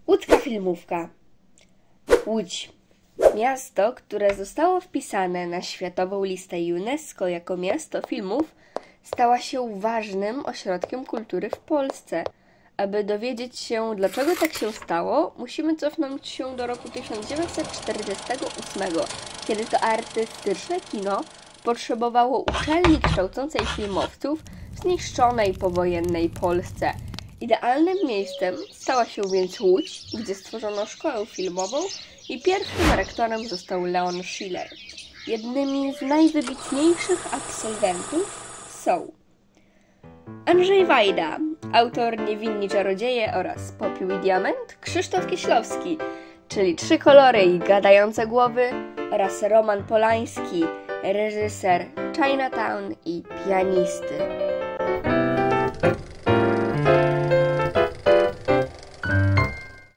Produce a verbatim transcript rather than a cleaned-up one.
Łódzka filmówka. Łódź. Miasto, które zostało wpisane na Światową Listę UNESCO jako miasto filmów, stała się ważnym ośrodkiem kultury w Polsce. Aby dowiedzieć się, dlaczego tak się stało, musimy cofnąć się do roku tysiąc dziewięćset czterdziestego ósmego, kiedy to artystyczne kino potrzebowało uczelni kształcącej filmowców w zniszczonej powojennej Polsce. Idealnym miejscem stała się więc Łódź, gdzie stworzono szkołę filmową i pierwszym rektorem został Leon Schiller. Jednymi z najwybitniejszych absolwentów są Andrzej Wajda, autor Niewinni Czarodzieje oraz Popiół i Diament, Krzysztof Kieślowski, czyli Trzy kolory i Gadające głowy, oraz Roman Polański, reżyser Chinatown i Pianisty.